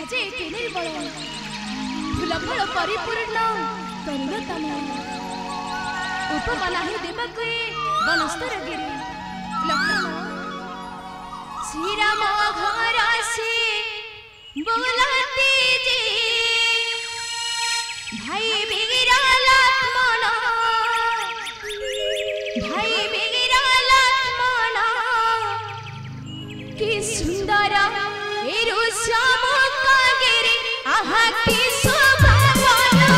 जे के निर्मल फूल फल परिपूर्ण करिल तमय उपमा नाही देवक वनस्तर गिरी लक्ष्मण श्री राम घर से बोलती जे भाई बिगड़ा लक्ष्मण कि सुंदर एरु श्यामका गिरी आहा की शोभावन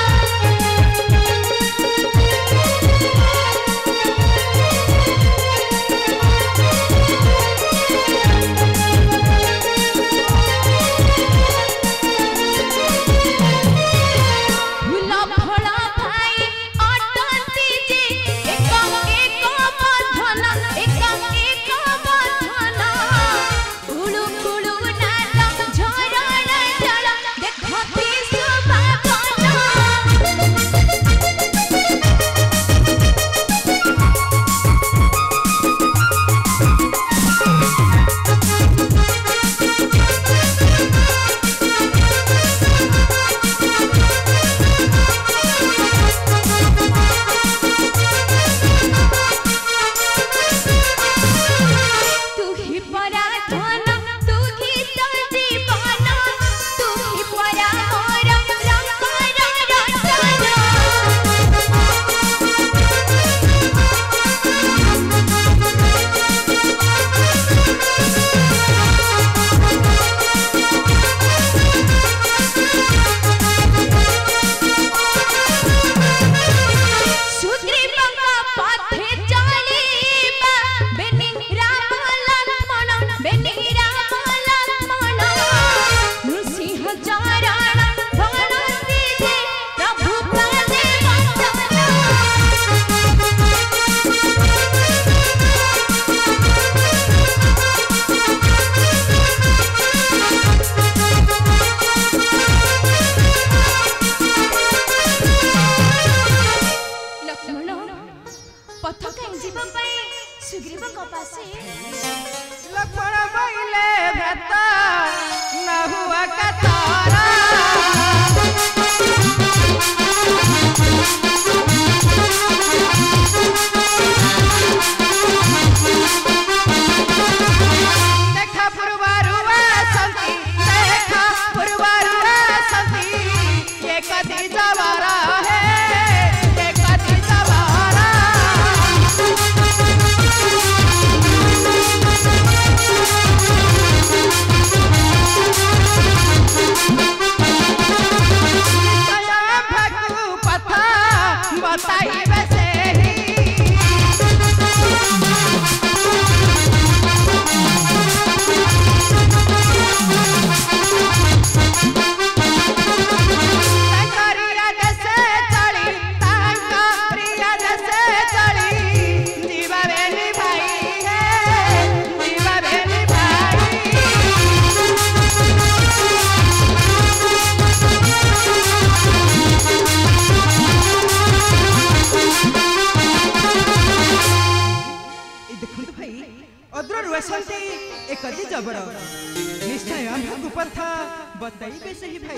निश्चय भगुपथा बताइबे सही भाई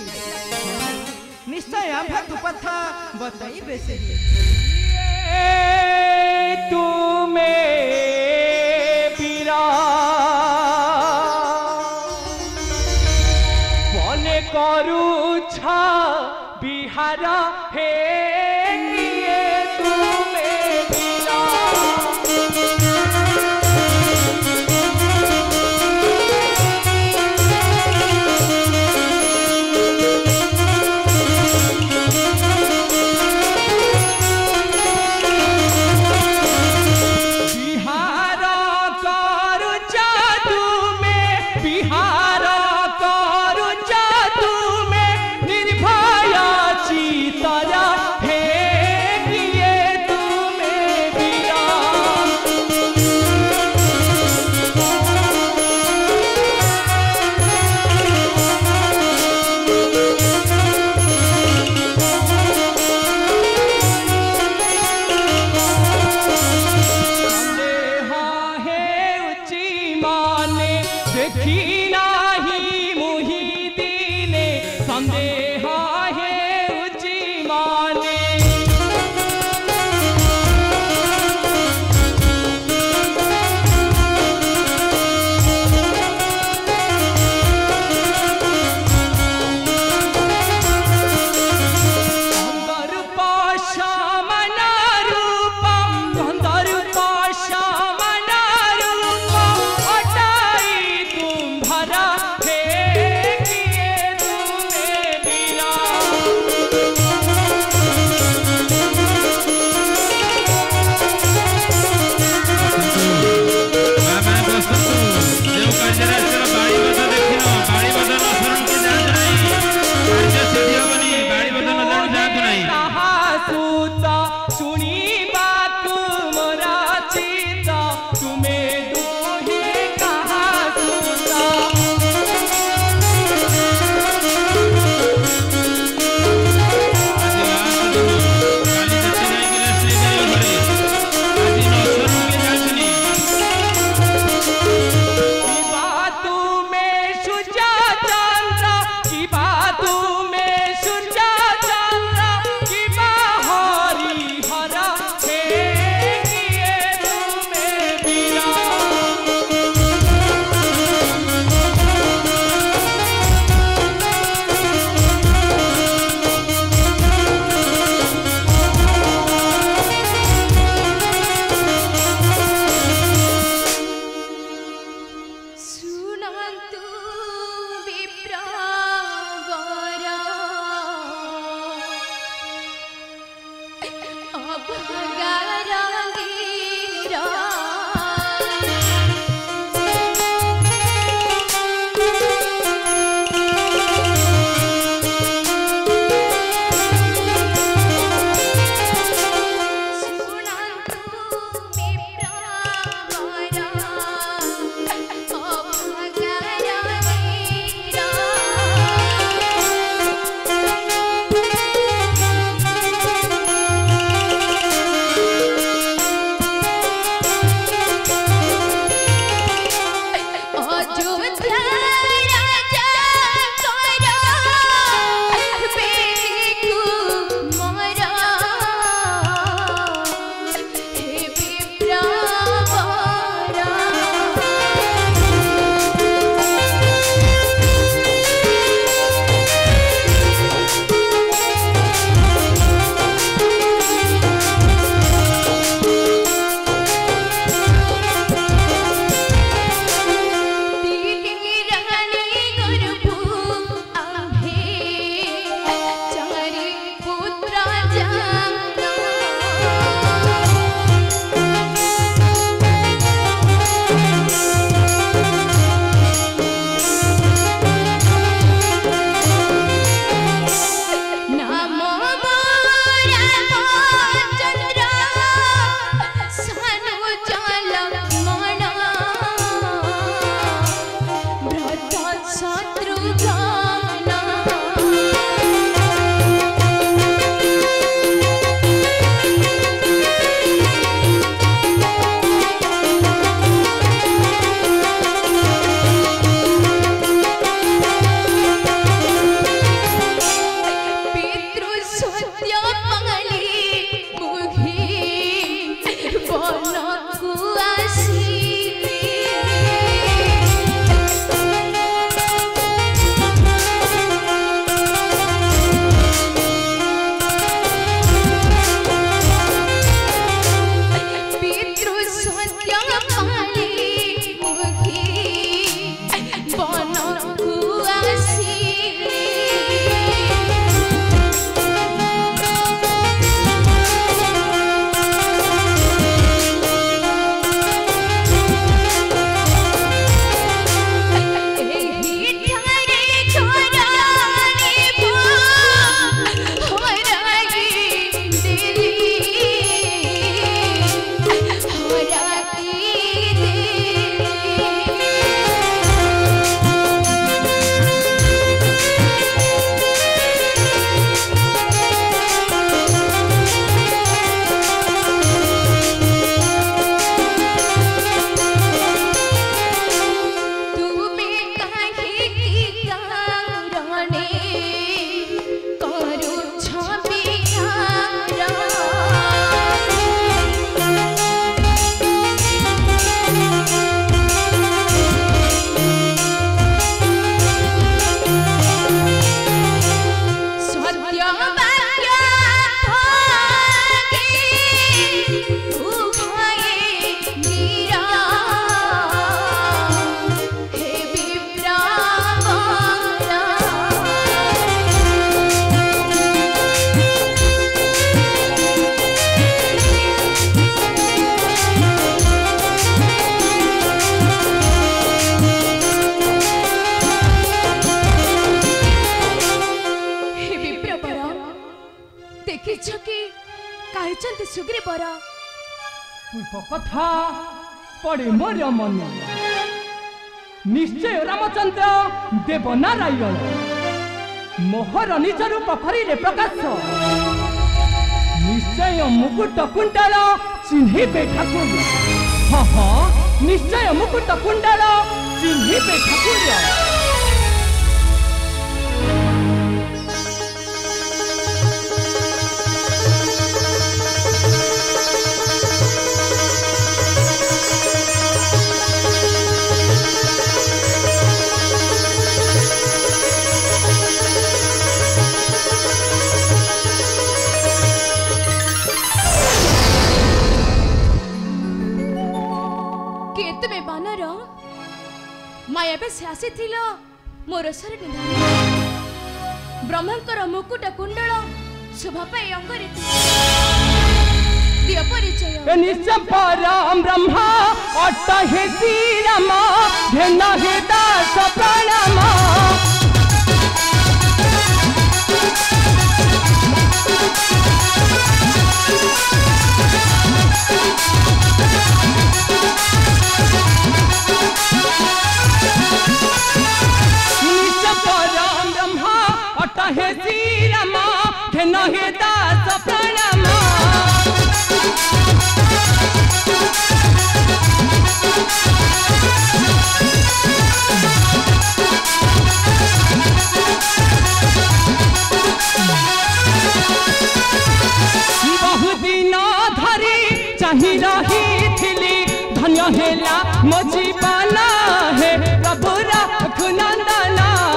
निश्चय भगुपथा बताइबे सही तुम्हें पीरा मने करूछा बिहार हे सीता ଶୁଣିବାକୁ ମୋର ଚିତ୍ତ ତୁମେ ଦୁହେଁ କାହା ସୁତ कहते सुग्रीवर पूर्व कथा पड़े मोर मन निश्चय रामचंद्र देवनारायण मोहर निज रूप करिले प्रकाश निश्चय मुकुट कुंडल चिन्हिबे ठाकुर हाँ हाँ निश्चय मुकुट कुंडल चिन्हिबे ठाकुर माया से आसी मोर शरीर ब्रह्मंकर मुकुट कुंडल शोभा पाई अंगरे दिय परिचय निश्चय परम ब्रह्मा अट्टहे श्री राम धेन हे दास प्रणाम हे श्री राम धेन हे दास प्रणाम बहुदिन धरी चाहि रही धन्य हेला मो जीवन हे प्रभु रघुनंदन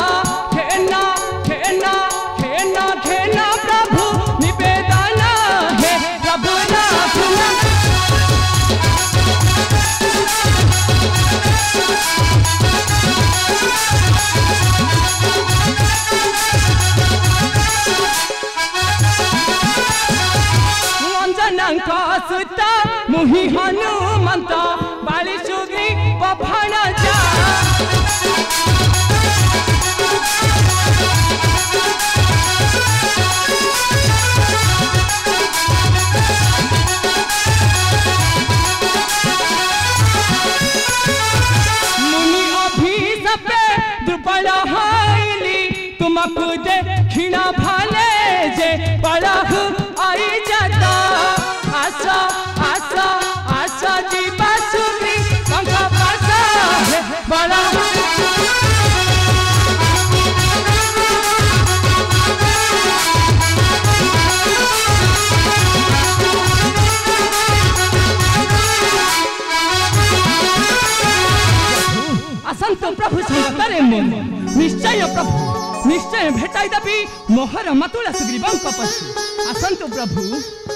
सुत मुहि हनुमंत बाली सुग्री बफण जा मुनि अभिशापे दुर्बल हईली तुमको देखिना भाले जे पड़हु आई जाता आशा आशा आशा जीवा सुग्री पंखा पासा बड़ा असंत प्रभु संगतरे मन निश्चय प्रभु निश्चय भेटाई देवी मोहर मतुला सुग्रीवंक पशु असंत प्रभु